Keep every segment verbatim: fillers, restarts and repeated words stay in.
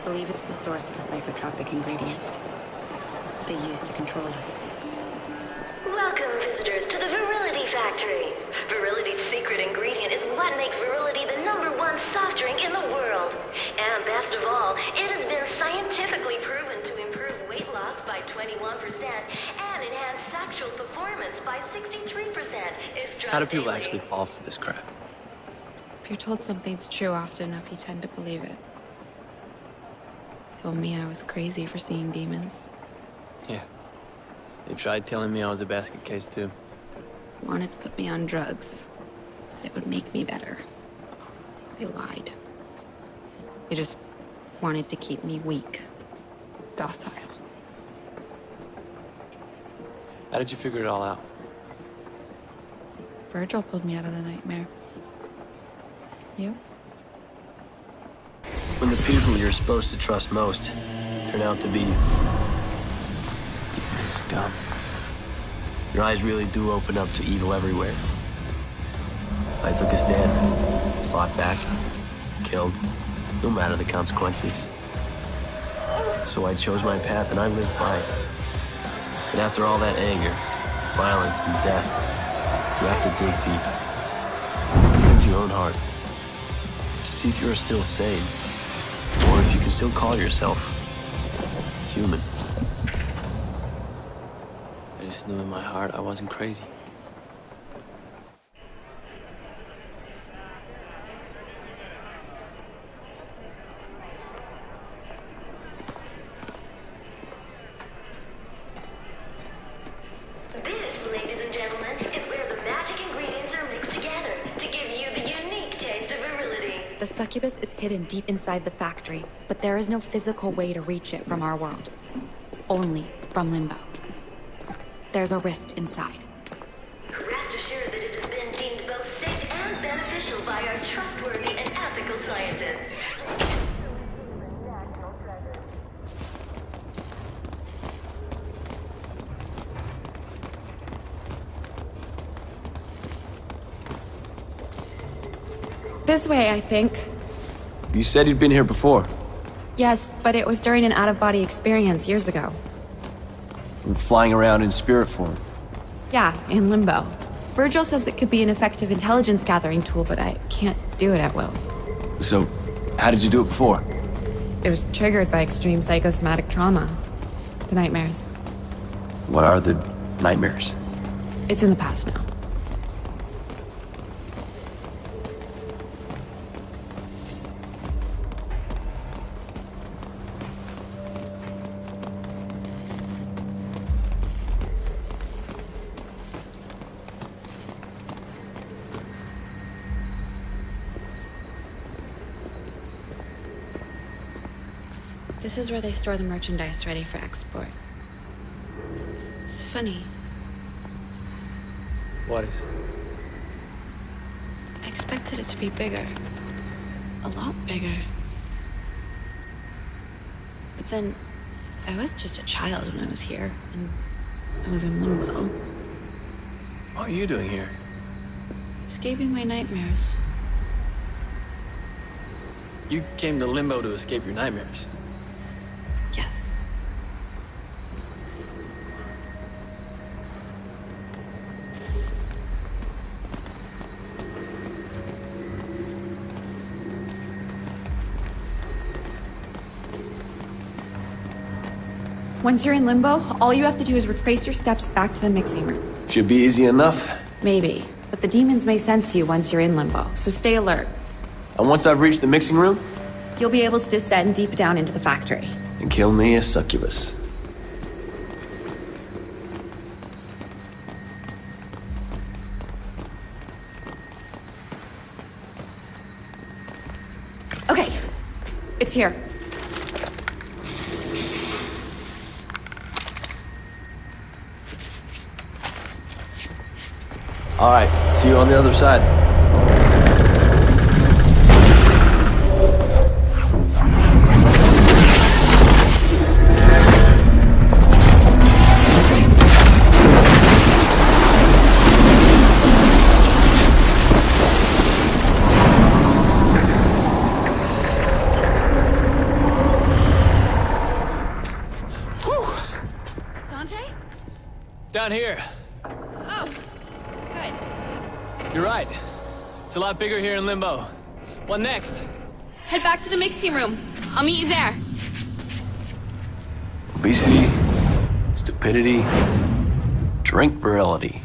believe it's the source of the psychotropic ingredient. That's what they use to control us. Welcome, visitors, to the Virility Factory. Virility's secret ingredient is what makes Virility the number one soft drink in the world. And best of all, it has been scientifically proven to improve weight loss by twenty-one percent and enhance sexual performance by sixty-three percent if drunk How do people daily. actually fall for this crap? If you're told something's true often enough, you tend to believe it. They told me I was crazy for seeing demons. Yeah. They tried telling me I was a basket case, too. Wanted to put me on drugs. Said it would make me better. They lied. They just wanted to keep me weak. Docile. How did you figure it all out? Vergil pulled me out of the nightmare. You? When the people you're supposed to trust most turn out to be demon scum, your eyes really do open up to evil everywhere. I took a stand, fought back, killed, no matter the consequences. So I chose my path and I lived by it. And after all that anger, violence, and death, you have to dig deep. Dig into your own heart. To see if you're still sane, or if you can still call yourself human. I just knew in my heart I wasn't crazy. This, ladies and gentlemen, is where the magic ingredients are mixed together to give you the unique taste of virility. The succubus is hidden deep inside the factory, but there is no physical way to reach it from our world. Only from Limbo. There's a rift inside. Rest assured that it has been deemed both safe and beneficial by our trustworthy and ethical scientists. This way, I think. You said you'd been here before. Yes, but it was during an out-of-body experience years ago. Flying around in spirit form. Yeah, in Limbo. Vergil says it could be an effective intelligence gathering tool, but I can't do it at will. So, how did you do it before? It was triggered by extreme psychosomatic trauma. The nightmares. What are the nightmares? It's in the past now. This is where they store the merchandise ready for export. It's funny. What is? I expected it to be bigger. A lot bigger. But then, I was just a child when I was here, and I was in Limbo. What are you doing here? Escaping my nightmares. You came to Limbo to escape your nightmares. Yes. Once you're in Limbo, all you have to do is retrace your steps back to the mixing room. Should be easy enough. Maybe, but the demons may sense you once you're in Limbo, so stay alert. And once I've reached the mixing room? You'll be able to descend deep down into the factory. And kill me a succubus. Okay, it's here. All right, see you on the other side. Down here. Oh, good. You're right. It's a lot bigger here in Limbo. What next? Head back to the mixing room. I'll meet you there. Obesity, stupidity, drink virility.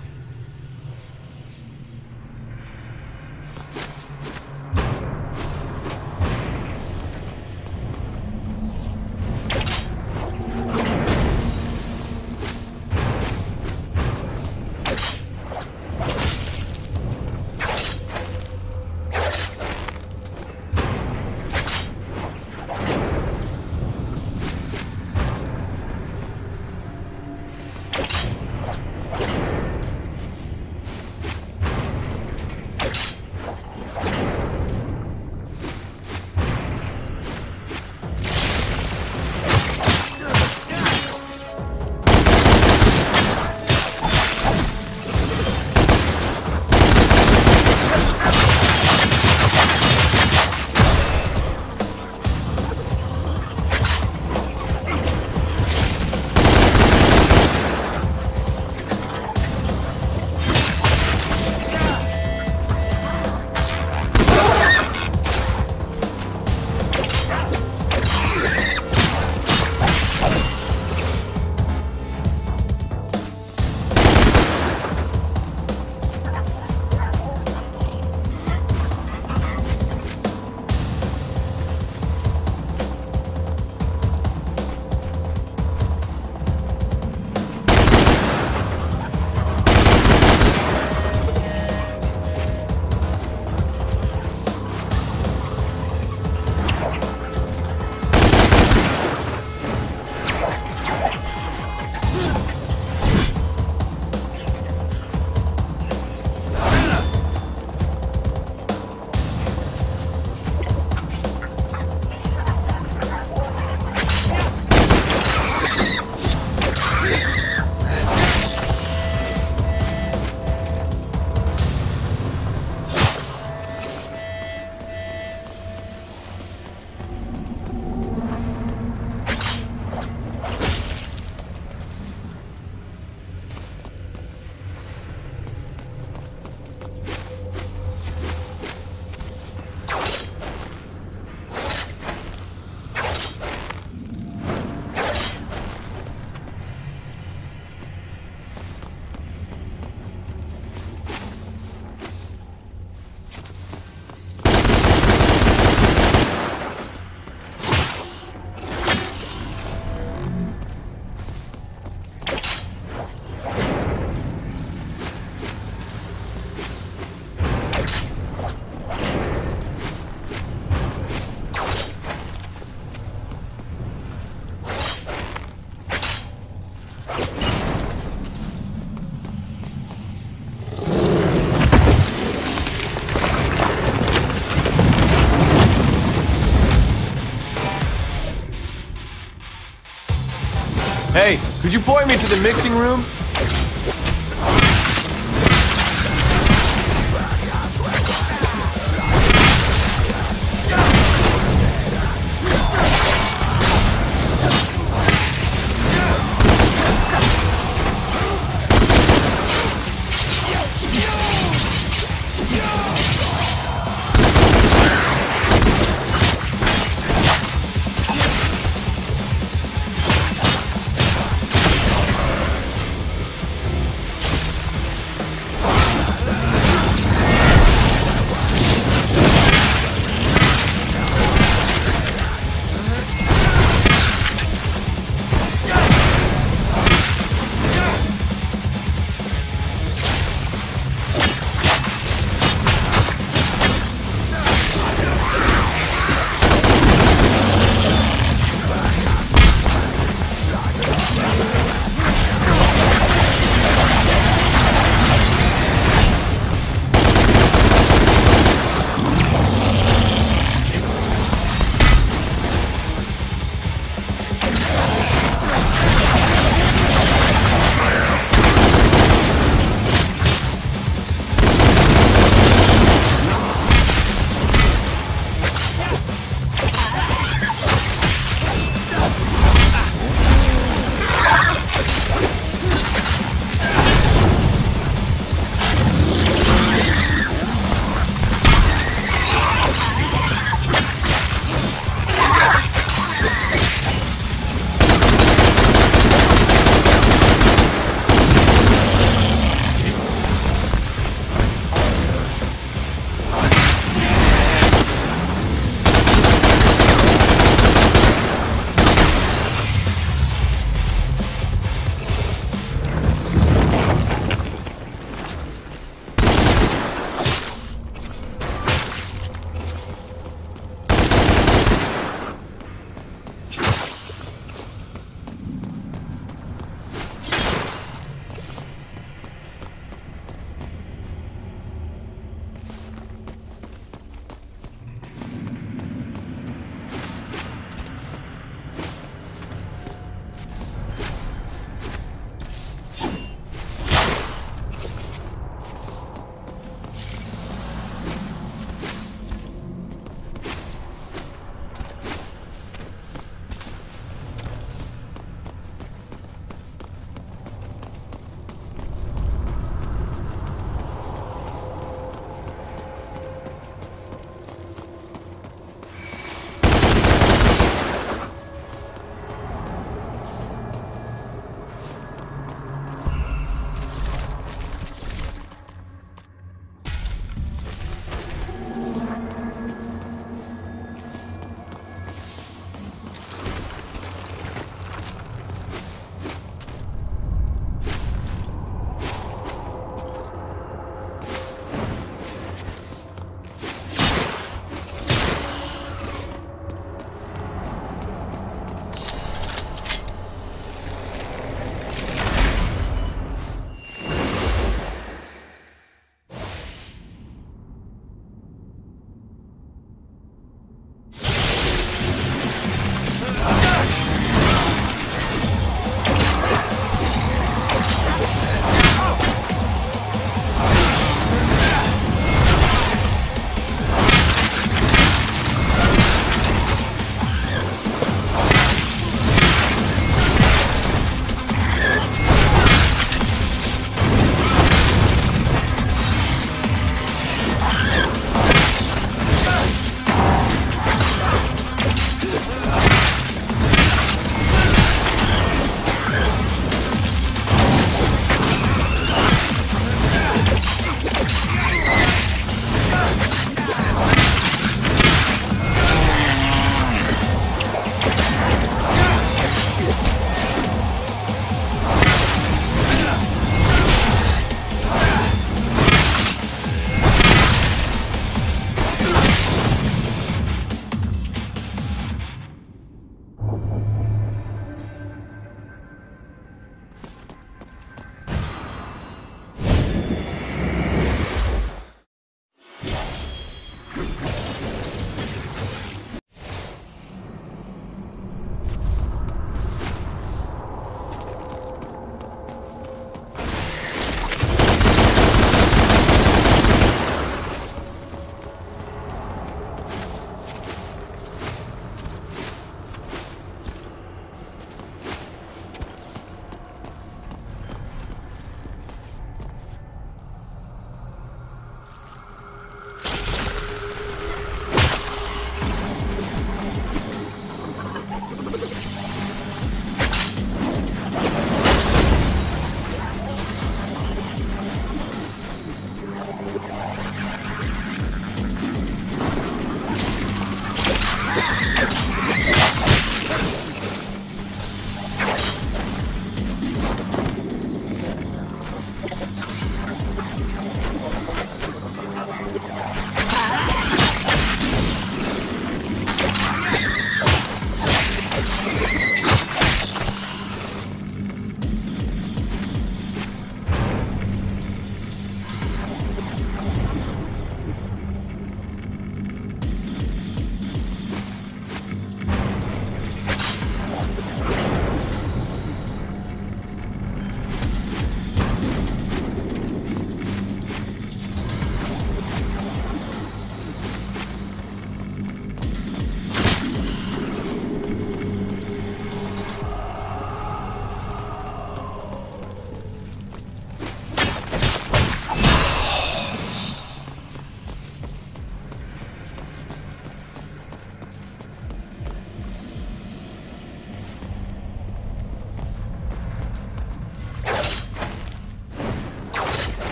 Hey, could you point me to the mixing room?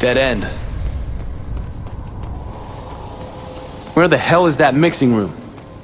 Dead end. Where the hell is that mixing room?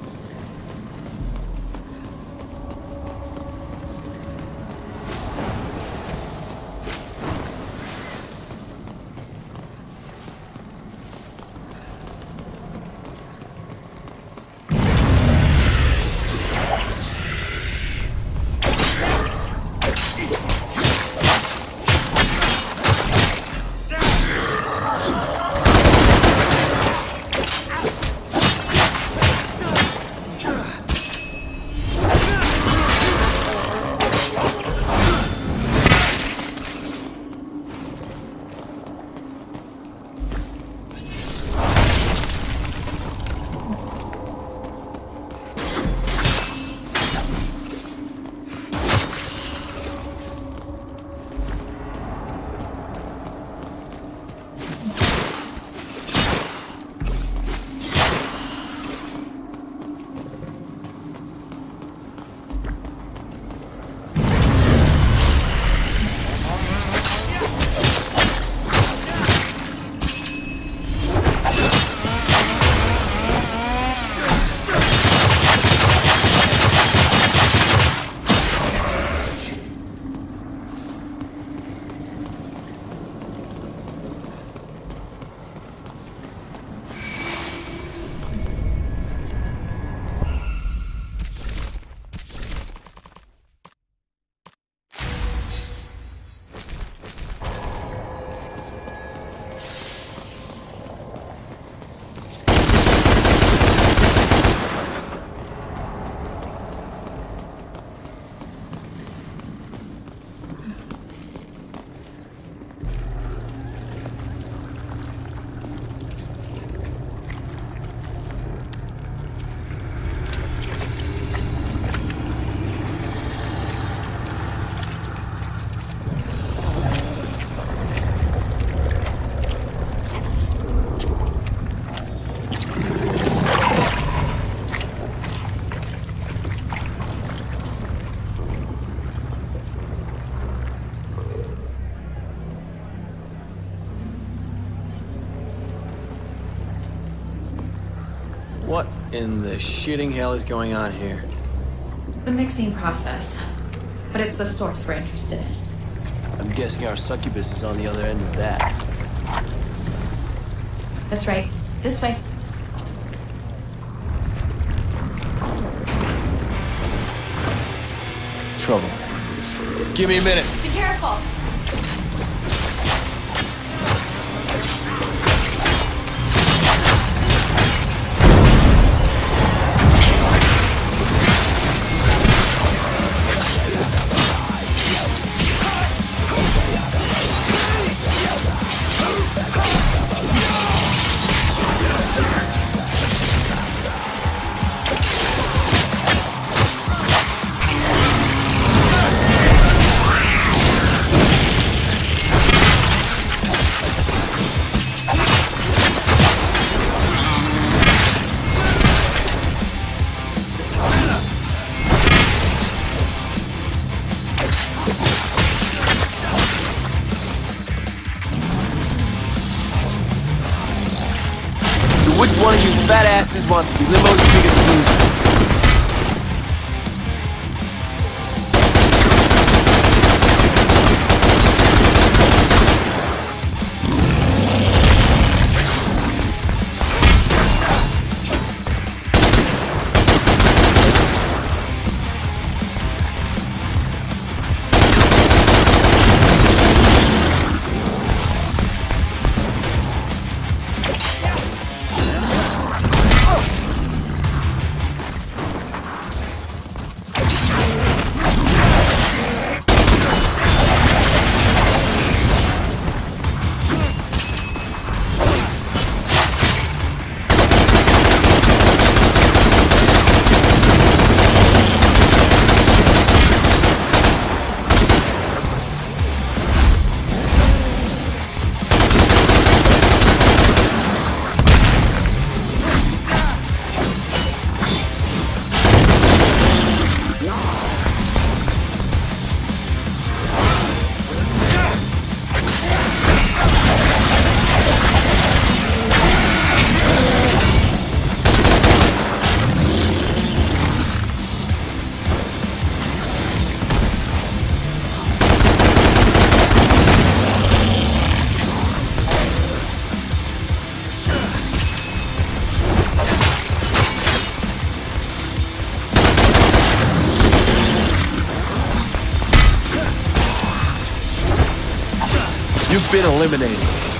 What in the shitting hell is going on here? The mixing process. But it's the source we're interested in. I'm guessing our succubus is on the other end of that. That's right. This way. Trouble. Give me a minute. Be careful! Which one of you fat asses wants to be Limbo's biggest loser? been eliminated.